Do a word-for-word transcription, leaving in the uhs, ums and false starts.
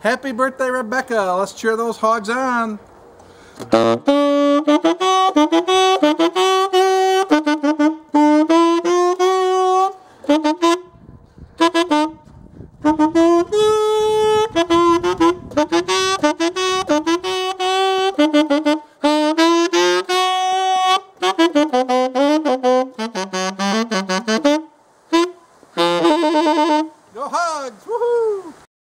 Happy birthday, Rebecca. Let's cheer those hogs on.